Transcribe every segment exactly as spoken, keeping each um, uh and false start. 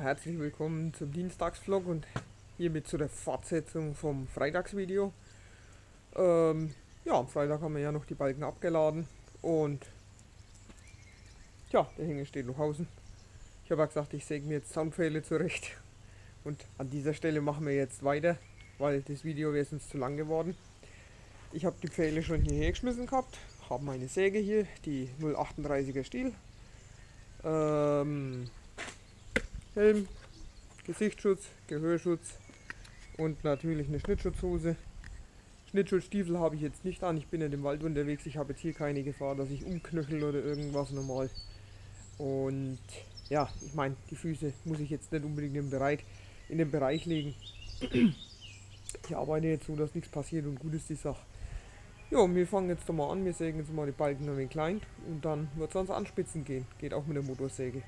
herzlich willkommen zum Dienstagsvlog und hiermit zu der Fortsetzung vom Freitagsvideo. Ähm, ja, am Freitag haben wir ja noch die Balken abgeladen und ja, der Hänger steht noch außen. Ich habe ja gesagt, ich säge mir jetzt Zaunpfähle zurecht und an dieser Stelle machen wir jetzt weiter, weil das Video wäre sonst zu lang geworden. Ich habe die Pfähle schon hierher geschmissen gehabt, habe meine Säge hier, die null achtunddreißiger Stiel. Ähm, Helm, Gesichtsschutz, Gehörschutz und natürlich eine Schnittschutzhose. Schnittschutzstiefel habe ich jetzt nicht an, ich bin in dem Wald unterwegs, ich habe jetzt hier keine Gefahr, dass ich umknöchel oder irgendwas normal. Und ja, ich meine, die Füße muss ich jetzt nicht unbedingt im Bereich, in den Bereich legen. Ich arbeite jetzt so, dass nichts passiert und gut ist die Sache. Ja, wir fangen jetzt doch mal an, wir sägen jetzt mal die Balken ein wenig klein und dann wird es ans Anspitzen gehen, geht auch mit der Motorsäge.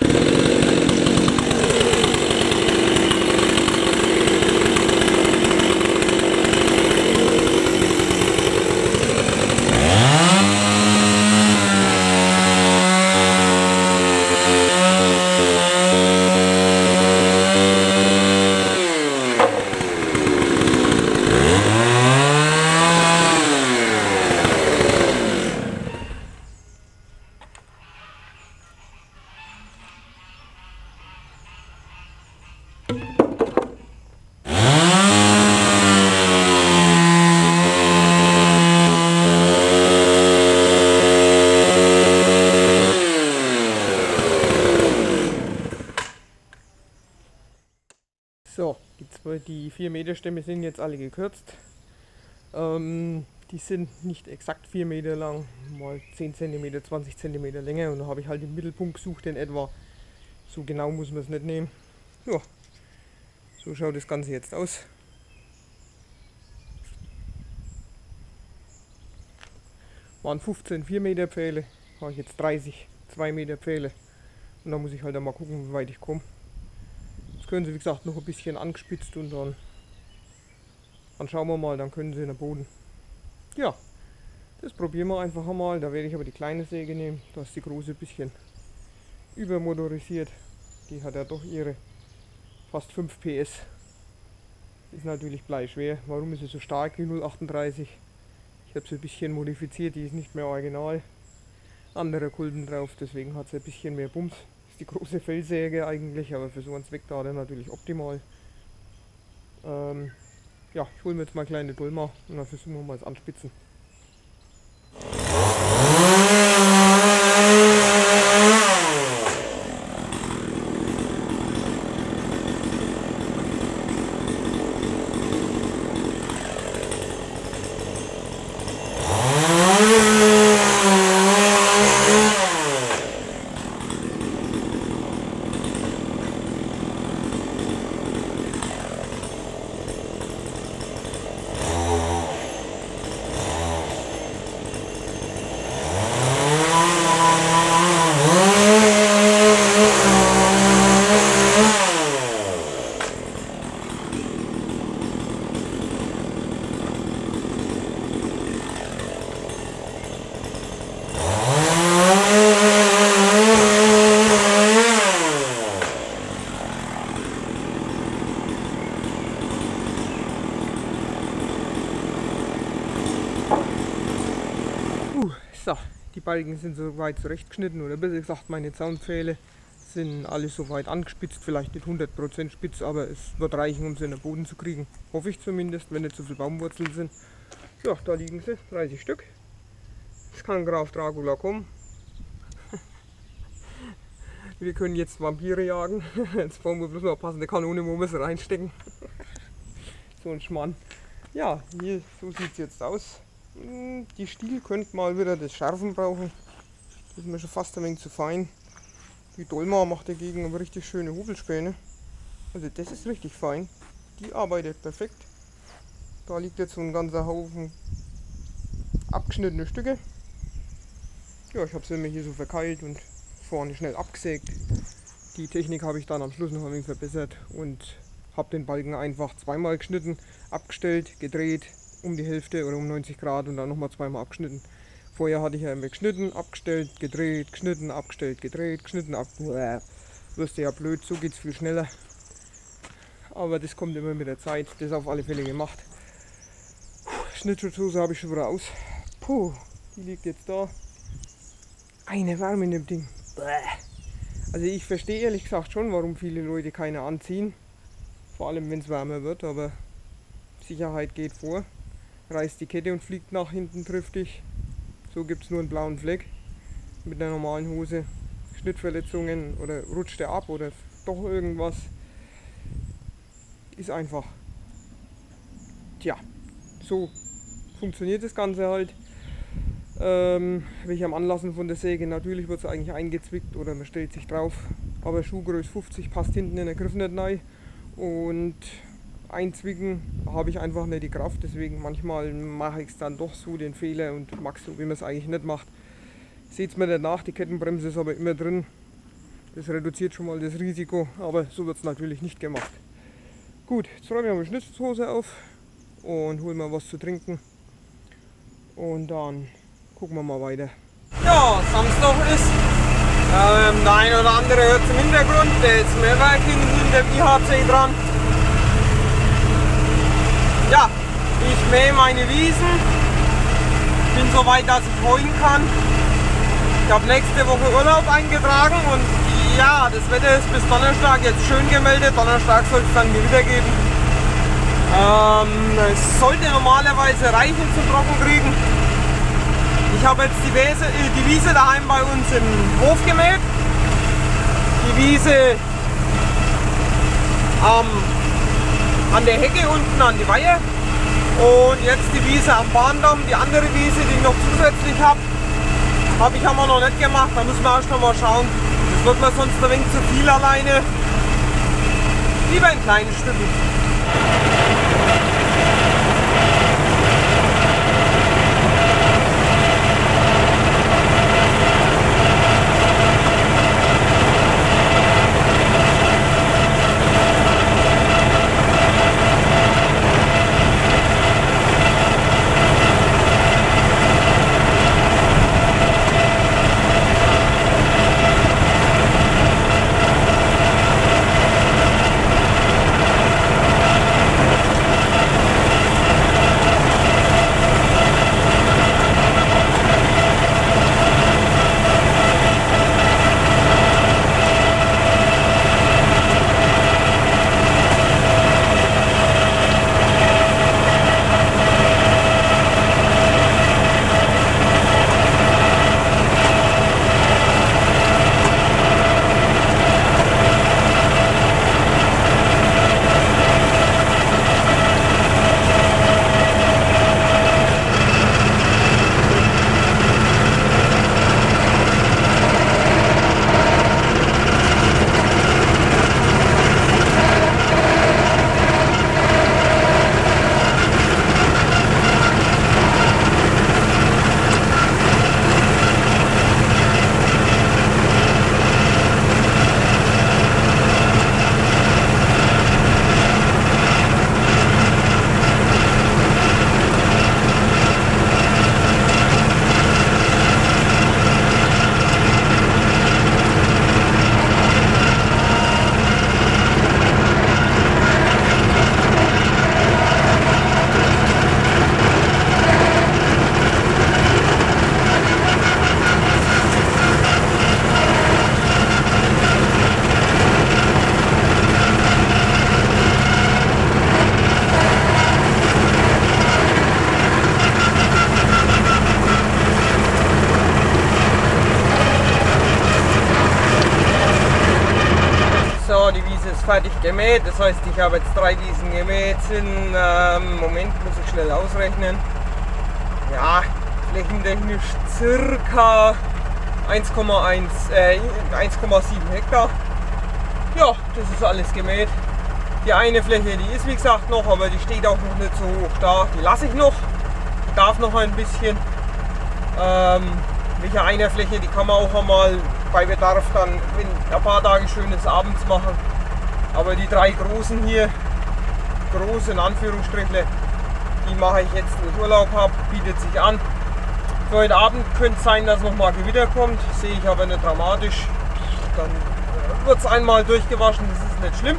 So, die, zwei, die vier Meter Stämme sind jetzt alle gekürzt. Ähm, die sind nicht exakt vier Meter lang, mal zehn Zentimeter, zwanzig Zentimeter Länge und da habe ich halt den Mittelpunkt gesucht in etwa. So genau muss man es nicht nehmen. Ja, so schaut das Ganze jetzt aus. Waren fünfzehn vier Meter Pfähle, habe ich jetzt dreißig zwei Meter Pfähle und da muss ich halt einmal gucken, wie weit ich komme. Können sie wie gesagt noch ein bisschen angespitzt und dann, dann schauen wir mal, dann können sie in den Boden. Ja, das probieren wir einfach einmal. Da werde ich aber die kleine Säge nehmen, da ist die große ein bisschen übermotorisiert. Die hat ja doch ihre fast fünf P S. Ist natürlich bleischwer. Warum ist sie so stark, die null achtunddreißig? Ich habe sie ein bisschen modifiziert, die ist nicht mehr original. Andere Kulten drauf, deswegen hat sie ein bisschen mehr Bums. Die große Fellsäge eigentlich, aber für so einen Zweck da natürlich optimal. Ähm, ja, ich hole mir jetzt mal kleine Dolma und dann versuchen wir mal das Anspitzen. So, die Balken sind soweit zurechtgeschnitten oder besser gesagt meine Zaunpfähle sind alle soweit angespitzt, vielleicht nicht hundert Prozent spitz, aber es wird reichen, um sie in den Boden zu kriegen. Hoffe ich zumindest, wenn nicht so viele Baumwurzeln sind. Ja, da liegen sie, dreißig Stück. Es kann Graf Dracula kommen. Wir können jetzt Vampire jagen. Jetzt brauchen wir bloß noch eine passende Kanone, wo wir sie reinstecken. So ein Schmarrn. Ja, hier, so sieht es jetzt aus. Die Stiel könnte mal wieder das Schärfen brauchen. Das ist mir schon fast ein wenig zu fein. Die Dolma macht dagegen aber richtig schöne Hobelspäne. Also das ist richtig fein. Die arbeitet perfekt. Da liegt jetzt so ein ganzer Haufen abgeschnittene Stücke. Ja, ich habe sie mir hier so verkeilt und vorne schnell abgesägt. Die Technik habe ich dann am Schluss noch ein wenig verbessert und habe den Balken einfach zweimal geschnitten, abgestellt, gedreht, um die Hälfte oder um neunzig Grad und dann nochmal zweimal abgeschnitten. Vorher hatte ich ja immer geschnitten, abgestellt, gedreht, geschnitten, abgestellt, gedreht, geschnitten, ab. wirst du ja blöd, so geht es viel schneller. Aber das kommt immer mit der Zeit, das ist auf alle Fälle gemacht. Schnittschutzhose habe ich schon wieder aus. Puh, die liegt jetzt da. Eine Wärme in dem Ding. Also ich verstehe ehrlich gesagt schon, warum viele Leute keine anziehen. Vor allem wenn es wärmer wird, aber Sicherheit geht vor. Reißt die Kette und fliegt nach hinten, trifft dich. So gibt es nur einen blauen Fleck. Mit einer normalen Hose. Schnittverletzungen oder rutscht er ab oder doch irgendwas. Ist einfach. Tja, so funktioniert das Ganze halt. Ähm, welche am Anlassen von der Säge, natürlich wird es eigentlich eingezwickt oder man stellt sich drauf. Aber Schuhgröße fünfzig passt hinten in der Griff nicht rein. Und einzwicken habe ich einfach nicht die Kraft, deswegen manchmal mache ich es dann doch so, den Fehler, und mag so, wie man es eigentlich nicht macht. Seht es mir nicht nach, die Kettenbremse ist aber immer drin. Das reduziert schon mal das Risiko, aber so wird es natürlich nicht gemacht. Gut, jetzt räumen wir mal die Schnitzelhose auf und holen mal was zu trinken. Und dann gucken wir mal weiter. Ja, Samstag ist. Ähm, der eine oder andere hört es im Hintergrund, der ist Mehrwerking hinter dem I H C dran. Ja, ich mähe meine Wiesen. Bin so weit, dass ich heuen kann. Ich habe nächste Woche Urlaub eingetragen und ja, das Wetter ist bis Donnerstag jetzt schön gemeldet. Donnerstag soll es dann Gewitter geben. Ähm, es sollte normalerweise reichen zum Trockenkriegen. Ich habe jetzt die Wiese, die Wiese daheim bei uns im Hof gemäht. Die Wiese ähm, an der Hecke unten an die Weihe. Und jetzt die Wiese am Bahndamm. Die andere Wiese, die ich noch zusätzlich habe, habe ich aber noch nicht gemacht. Da müssen wir erst noch mal schauen. Das wird mir sonst ein wenig zu viel alleine. Lieber in kleinen Stücken. Fertig gemäht, das heißt, ich habe jetzt drei Wiesen gemäht, sind, ähm, Moment, muss ich schnell ausrechnen, ja, flächentechnisch circa eins Komma sieben Hektar. Ja, das ist alles gemäht. Die eine Fläche, die ist wie gesagt noch, aber die steht auch noch nicht so hoch da, die lasse ich noch, die darf noch ein bisschen. Ähm, welche eine Fläche, die kann man auch einmal bei Bedarf dann in ein paar Tage schönes abends machen. Aber die drei großen hier, große in Anführungsstrichen, die mache ich jetzt, wenn ich Urlaub habe, bietet sich an. Für heute Abend könnte es sein, dass noch mal Gewitter kommt, sehe ich aber nicht dramatisch. Dann wird es einmal durchgewaschen, das ist nicht schlimm.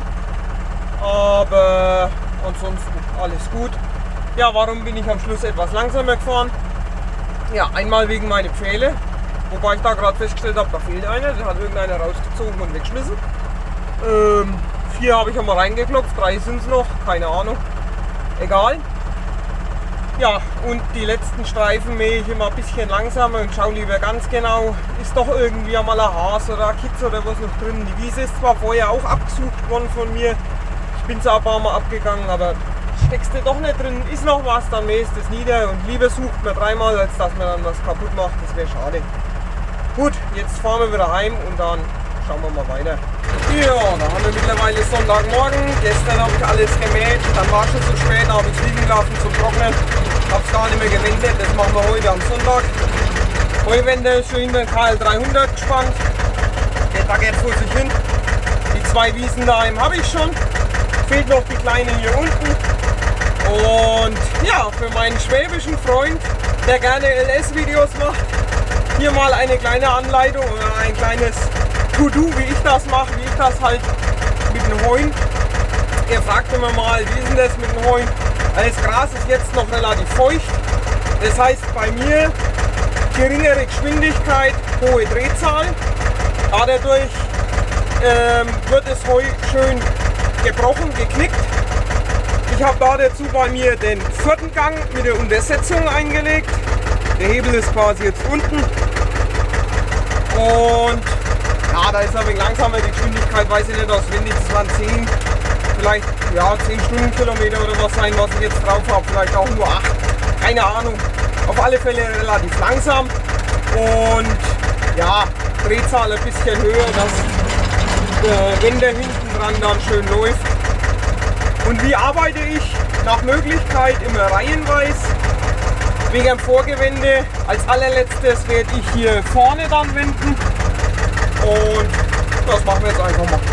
Aber ansonsten alles gut. Ja, warum bin ich am Schluss etwas langsamer gefahren? Ja, einmal wegen meiner Pfähle. Wobei ich da gerade festgestellt habe, da fehlt einer. Der hat irgendeiner rausgezogen und weggeschmissen. Ähm, vier habe ich einmal reingeklopft, drei sind es noch, keine Ahnung. Egal. Ja, und die letzten Streifen mähe ich immer ein bisschen langsamer und schaue lieber ganz genau, ist doch irgendwie einmal ein Has oder ein Kitz oder was noch drin. Die Wiese ist zwar vorher auch abgesucht worden von mir, ich bin zwar ein paar Mal abgegangen, aber steckst du doch nicht drin, ist noch was, dann mähst es nieder und lieber sucht man dreimal, als dass man dann was kaputt macht, das wäre schade. Gut, jetzt fahren wir wieder heim und dann schauen wir mal weiter. Ja, da haben wir mittlerweile Sonntagmorgen. Gestern habe ich alles gemäht, dann war es schon zu spät, da habe ich es liegen lassen zum Trocknen. Habe es gar nicht mehr gewendet, das machen wir heute am Sonntag. Heuwende ist schon hinter den K L dreihundert gespannt. Der geht vor sich hin. Die zwei Wiesen daheim habe ich schon. Fehlt noch die kleine hier unten. Und ja, für meinen schwäbischen Freund, der gerne L S-Videos macht, hier mal eine kleine Anleitung oder ein kleines To-Do, wie ich das mache, wie ich das halt mit dem Heuen. Er fragt immer mal, wie ist denn das mit dem Heuen? Das Gras ist jetzt noch relativ feucht. Das heißt bei mir geringere Geschwindigkeit, hohe Drehzahl. Dadurch ähm, wird das Heu schön gebrochen, geknickt. Ich habe da dazu bei mir den vierten Gang mit der Untersetzung eingelegt. Der Hebel ist quasi jetzt unten. Und ja, da ist ein wenig langsamer die Geschwindigkeit, weiß ich nicht auswendig, das waren zehn, vielleicht ja, zehn Stundenkilometer oder was sein, was ich jetzt drauf habe, vielleicht auch nur acht, keine Ahnung. Auf alle Fälle relativ langsam und ja, Drehzahl ein bisschen höher, dass der Wender hinten dran dann schön läuft. Und wie arbeite ich? Nach Möglichkeit immer reihenweise. Wegen dem Vorgewende als allerletztes werde ich hier vorne dann wenden. Und das machen wir jetzt einfach mal.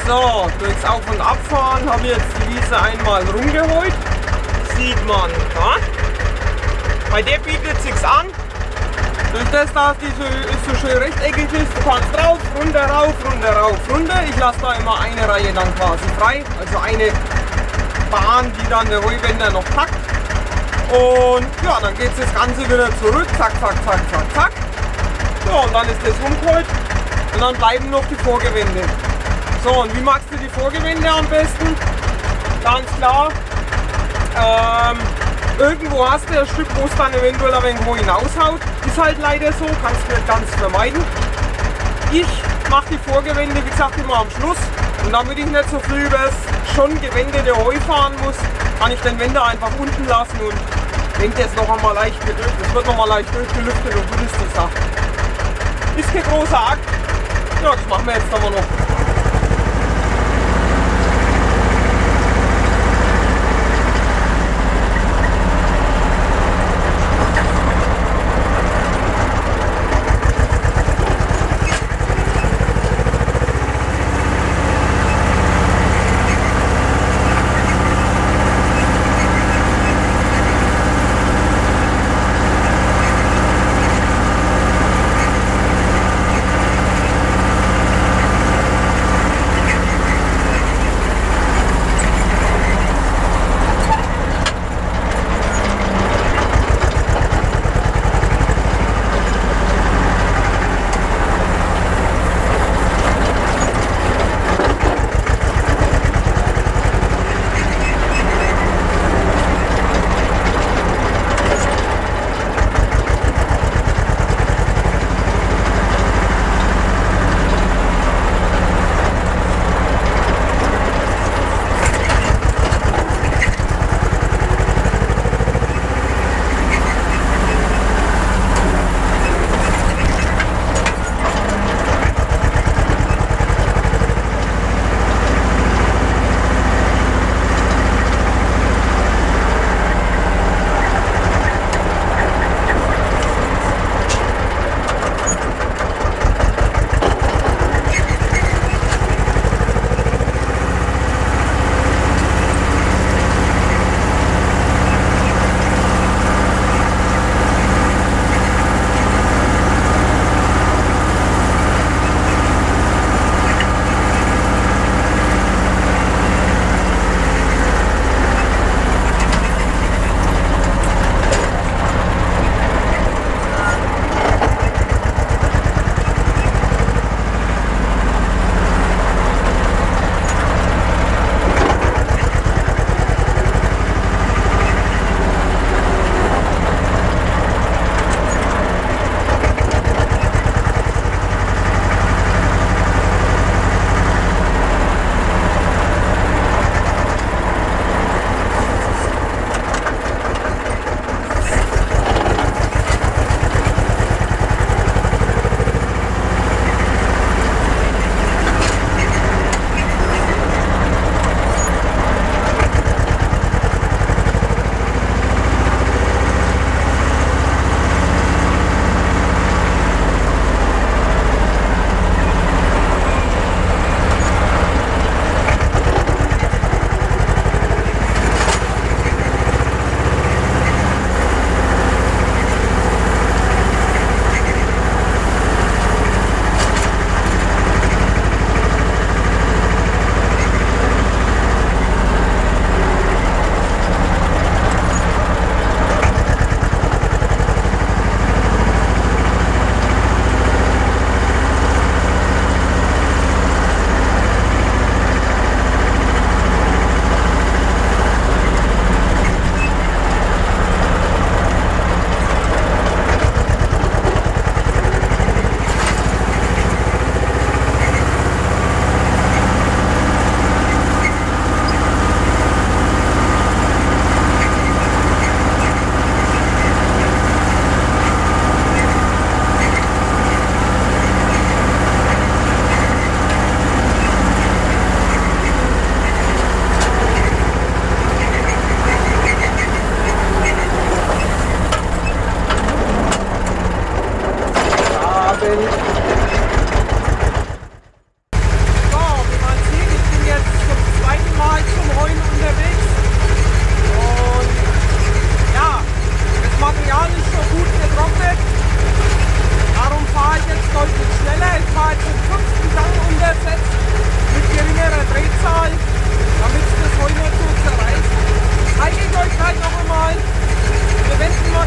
So, durchs Auf- und Abfahren habe ich jetzt die Wiese einmal rumgeholt. Sieht man, ja? Bei der bietet sich's an. Durch das, dass die so, so schön rechteckig ist, du kannst rauf, runter, rauf, runter, rauf, runter. Ich lasse da immer eine Reihe dann quasi frei, also eine Bahn, die dann der Heuwender noch packt. Und ja, dann geht das Ganze wieder zurück, zack, zack, zack, zack, zack. Ja, und dann ist das rumgeholt und dann bleiben noch die Vorgewände. So, und wie machst du die Vorgewände am besten? Ganz klar, ähm, irgendwo hast du ein Stück, wo es dann eventuell ein wenig hoch hinaushaut. Ist halt leider so, kannst du nicht ganz vermeiden. Ich mache die Vorgewände, wie gesagt, immer am Schluss. Und damit ich nicht so viel über das schon gewendete Heu fahren muss, kann ich den Wender einfach unten lassen und wenn das noch einmal leicht gedrückt, das wird noch mal leicht durchgelüftet und gut ist die Sache. Ist kein großer Akt. Ja, das machen wir jetzt aber noch.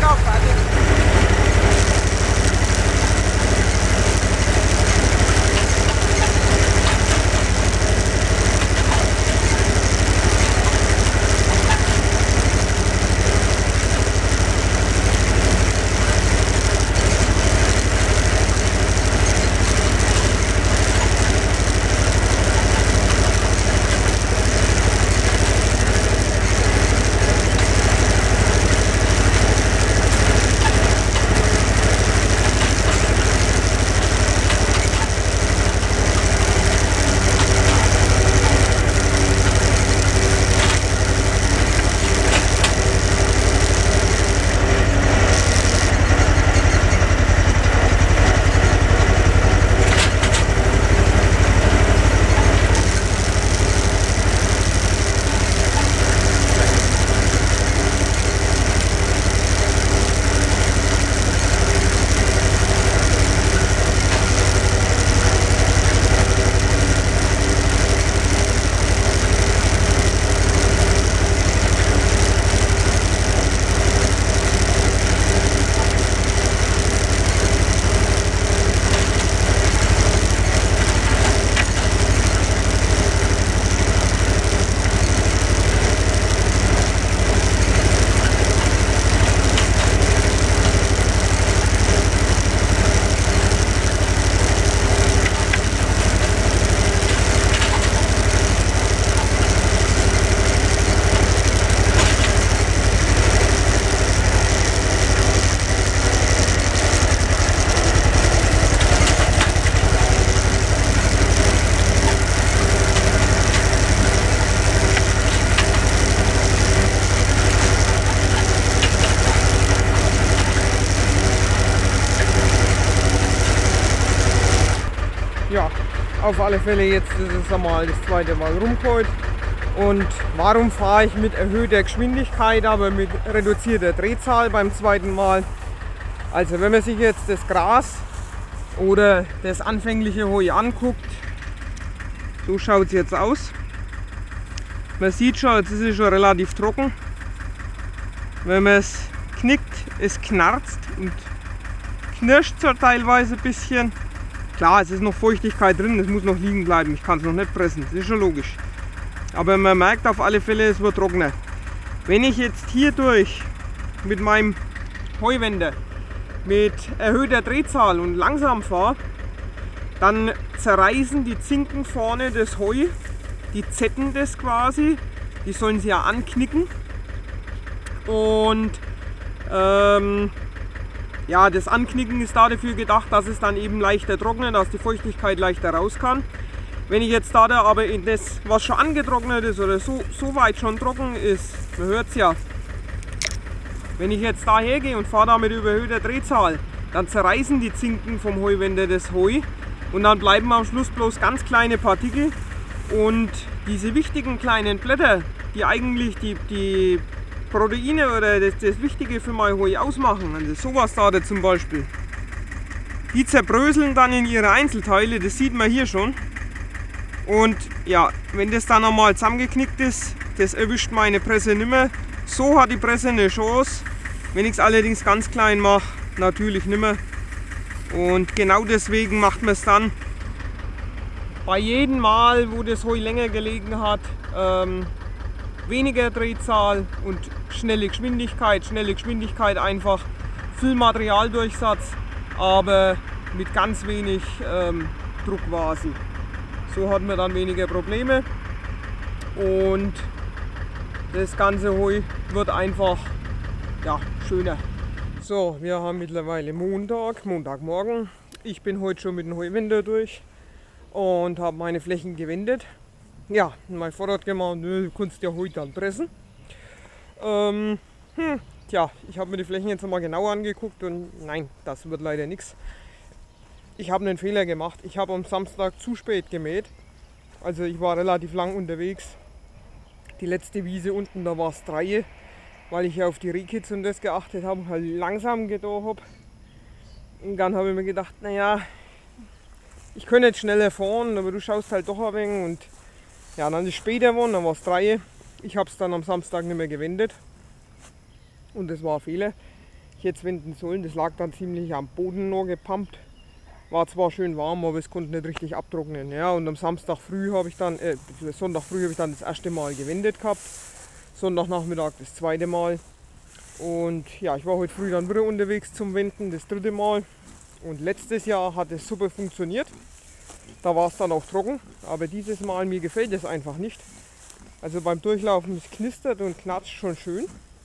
Ja, fertig. Ja, auf alle Fälle jetzt ist es einmal das zweite Mal rumgeholt. Und warum fahre ich mit erhöhter Geschwindigkeit, aber mit reduzierter Drehzahl beim zweiten Mal? Also wenn man sich jetzt das Gras oder das anfängliche Heu anguckt, so schaut es jetzt aus. Man sieht schon, jetzt ist es schon relativ trocken. Wenn man es knickt, es knarzt und knirscht so teilweise ein bisschen. Klar, es ist noch Feuchtigkeit drin, es muss noch liegen bleiben, ich kann es noch nicht pressen, das ist schon logisch. Aber man merkt auf alle Fälle, es wird trockener. Wenn ich jetzt hier durch mit meinem Heuwender mit erhöhter Drehzahl und langsam fahre, dann zerreißen die Zinken vorne das Heu, die zetten das quasi, die sollen sie ja anknicken. Und ähm, ja, das Anknicken ist da dafür gedacht, dass es dann eben leichter trocknet, dass die Feuchtigkeit leichter raus kann. Wenn ich jetzt da, da aber in das, was schon angetrocknet ist oder so, so weit schon trocken ist, man hört es ja, wenn ich jetzt da hergehe und fahre da mit überhöhter Drehzahl, dann zerreißen die Zinken vom Heuwender das Heu und dann bleiben am Schluss bloß ganz kleine Partikel und diese wichtigen kleinen Blätter, die eigentlich die, die Proteine oder das, das Wichtige für mein Heu ausmachen, also sowas da, da zum Beispiel, die zerbröseln dann in ihre Einzelteile, das sieht man hier schon. Und ja, wenn das dann einmal zusammengeknickt ist, das erwischt meine Presse nicht mehr. So hat die Presse eine Chance. Wenn ich es allerdings ganz klein mache, natürlich nicht mehr. Und genau deswegen macht man es dann bei jedem Mal, wo das Heu länger gelegen hat, ähm, weniger Drehzahl und schnelle Geschwindigkeit. Schnelle Geschwindigkeit einfach, viel Materialdurchsatz, aber mit ganz wenig ähm, Druck quasi. So hat man dann weniger Probleme und das ganze Heu wird einfach ja, schöner. So, wir haben mittlerweile Montag, Montagmorgen. Ich bin heute schon mit dem Heuwender durch und habe meine Flächen gewendet. Ja, mein Vorrat gemacht, du kannst ja heute dann pressen. Ähm, hm, tja, ich habe mir die Flächen jetzt mal genau angeguckt und nein, das wird leider nichts. Ich habe einen Fehler gemacht. Ich habe am Samstag zu spät gemäht. Also ich war relativ lang unterwegs. Die letzte Wiese unten, da war es drei, weil ich ja auf die Rehkitze und das geachtet habe, halt langsam getan habe. Und dann habe ich mir gedacht, naja, ich könnte jetzt schneller fahren, aber du schaust halt doch ein wenig. Und ja, dann ist es später geworden, dann war es drei. Ich habe es dann am Samstag nicht mehr gewendet. Und das war ein Fehler. ich jetzt wenden sollen. Das lag dann ziemlich am Boden noch gepumpt. War zwar schön warm, aber es konnte nicht richtig abtrocknen. Ja, und am Samstag früh habe ich dann, äh, Sonntag früh habe ich dann das erste Mal gewendet gehabt. Sonntagnachmittag das zweite Mal. Und ja, ich war heute früh dann wieder unterwegs zum Wenden, das dritte Mal. Und letztes Jahr hat es super funktioniert. Da war es dann auch trocken, aber dieses Mal mir gefällt es einfach nicht. Also beim Durchlaufen, es knistert und knatscht schon schön.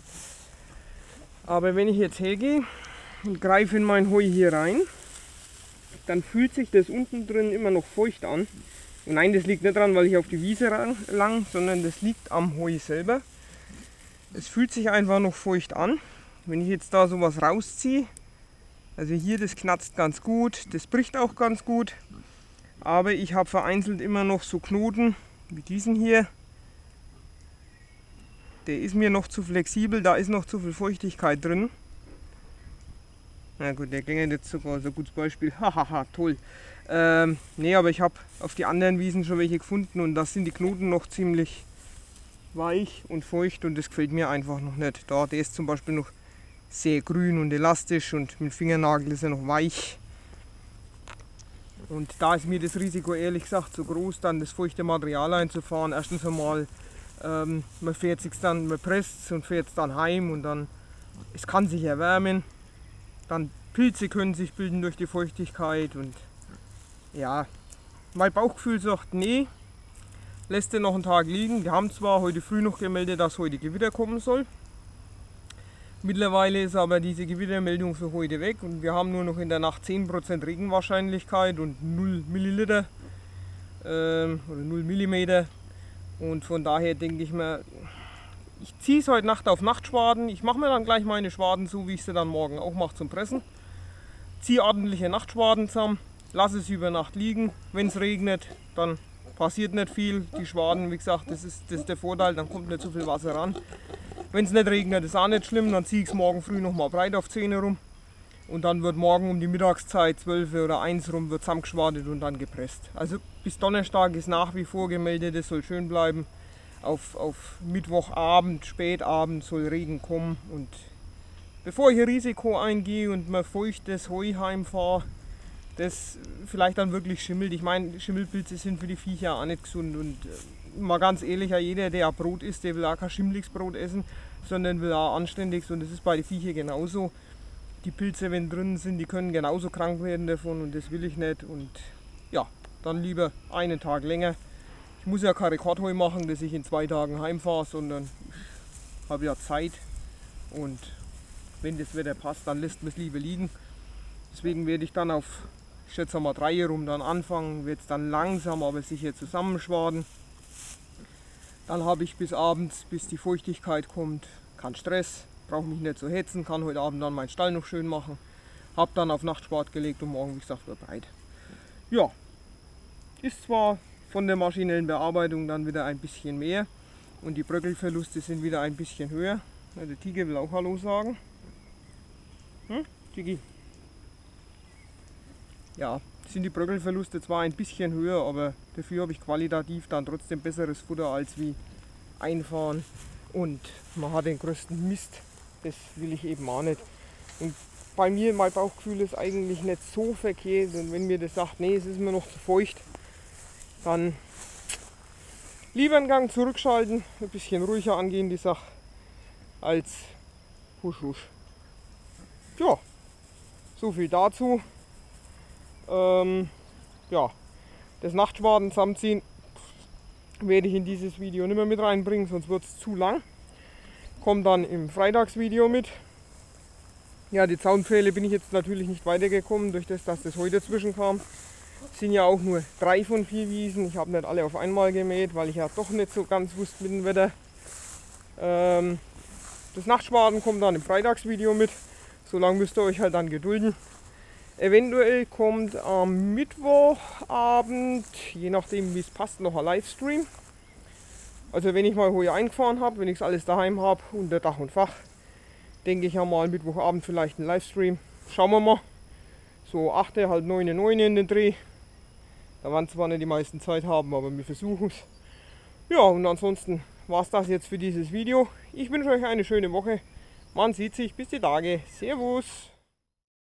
Aber wenn ich jetzt hergehe und greife in mein Heu hier rein, dann fühlt sich das unten drin immer noch feucht an. Und nein, das liegt nicht daran, weil ich auf die Wiese lang, sondern das liegt am Heu selber. Es fühlt sich einfach noch feucht an. Wenn ich jetzt da sowas rausziehe, also hier, das knatzt ganz gut, das bricht auch ganz gut. Aber ich habe vereinzelt immer noch so Knoten wie diesen hier. Der ist mir noch zu flexibel, da ist noch zu viel Feuchtigkeit drin. Na gut, der ging jetzt sogar so ein gutes Beispiel. Hahaha, toll. Ähm, nee, aber ich habe auf die anderen Wiesen schon welche gefunden und da sind die Knoten noch ziemlich weich und feucht und das gefällt mir einfach noch nicht. Da, der ist zum Beispiel noch sehr grün und elastisch und mit dem Fingernagel ist er noch weich. Und da ist mir das Risiko ehrlich gesagt so groß, dann das feuchte Material einzufahren. Erstens einmal, ähm, man fährt sich dann, man presst es und fährt es dann heim und dann, es kann sich erwärmen. Dann Pilze können sich bilden durch die Feuchtigkeit und ja, mein Bauchgefühl sagt, nee, lässt den noch einen Tag liegen. Wir haben zwar heute früh noch gemeldet, dass heute Gewitter kommen soll. Mittlerweile ist aber diese Gewittermeldung für heute weg und wir haben nur noch in der Nacht zehn Prozent Regenwahrscheinlichkeit und null Milliliter ähm, oder null Millimeter. Und von daher denke ich mir, ich ziehe es heute Nacht auf Nachtschwaden. Ich mache mir dann gleich meine Schwaden so, wie ich sie dann morgen auch mache zum Pressen. Ziehe ordentliche Nachtschwaden zusammen, lasse es über Nacht liegen. Wenn es regnet, dann passiert nicht viel. Die Schwaden, wie gesagt, das ist, das ist der Vorteil, dann kommt nicht so viel Wasser ran. Wenn es nicht regnet, ist auch nicht schlimm, dann ziehe ich es morgen früh nochmal breit auf zehn rum. Und dann wird morgen um die Mittagszeit, zwölf oder eins rum, wird zusammengeschwadet und dann gepresst. Also bis Donnerstag ist nach wie vor gemeldet, es soll schön bleiben. Auf, auf Mittwochabend, spätabend soll Regen kommen und bevor ich ein Risiko eingehe und mir feuchtes Heu heimfahre, das vielleicht dann wirklich schimmelt. Ich meine, Schimmelpilze sind für die Viecher auch nicht gesund und äh, mal ganz ehrlich, ja, jeder, der Brot isst, der will auch kein schimmeliges Brot essen, sondern will auch anständiges und das ist bei den Viecher genauso. Die Pilze, wenn drin sind, die können genauso krank werden davon und das will ich nicht und ja, dann lieber einen Tag länger. Ich muss ja kein Rekordheu machen, dass ich in zwei Tagen heimfahre, sondern ich habe ja Zeit und wenn das Wetter passt, dann lässt man es lieber liegen. Deswegen werde ich dann auf, ich schätze mal drei rum dann anfangen, werde es dann langsam aber sicher zusammenschwaden. Dann habe ich bis abends, bis die Feuchtigkeit kommt, keinen Stress, brauche mich nicht zu hetzen, kann heute Abend dann meinen Stall noch schön machen. Habe dann auf Nachtschwad gelegt und morgen, wie gesagt, wird breit. Ja, ist zwar von der maschinellen Bearbeitung dann wieder ein bisschen mehr und die Bröckelverluste sind wieder ein bisschen höher. Ja, der Tiger will auch Hallo sagen. Hm, Tigi? Ja, sind die Bröckelverluste zwar ein bisschen höher, aber dafür habe ich qualitativ dann trotzdem besseres Futter als wie einfahren und man hat den größten Mist, das will ich eben auch nicht. Und bei mir, mein Bauchgefühl ist eigentlich nicht so verkehrt und wenn mir das sagt, nee, es ist mir noch zu feucht, dann lieber einen Gang zurückschalten, ein bisschen ruhiger angehen die Sache, als husch husch. Ja, so viel dazu. Ähm, ja, das Nachtschwaden zusammenziehen werde ich in dieses Video nicht mehr mit reinbringen, sonst wird es zu lang. Kommt dann im Freitagsvideo mit. Ja, die Zaunpfähle bin ich jetzt natürlich nicht weitergekommen, durch das, dass das heute dazwischen kam. Es sind ja auch nur drei von vier Wiesen. Ich habe nicht alle auf einmal gemäht, weil ich ja doch nicht so ganz wusste mit dem Wetter. Ähm, das Nachtschwaden kommt dann im Freitagsvideo mit. So lange müsst ihr euch halt dann gedulden. Eventuell kommt am Mittwochabend, je nachdem wie es passt, noch ein Livestream. Also wenn ich mal Heu eingefahren habe, wenn ich es alles daheim habe, unter Dach und Fach, denke ich ja mal Mittwochabend vielleicht ein Livestream. Schauen wir mal. So acht, halb neun, neun in den Dreh. Da werden zwar nicht die meisten Zeit haben, aber wir versuchen es. Ja, und ansonsten war es das jetzt für dieses Video. Ich wünsche euch eine schöne Woche. Man sieht sich, bis die Tage. Servus!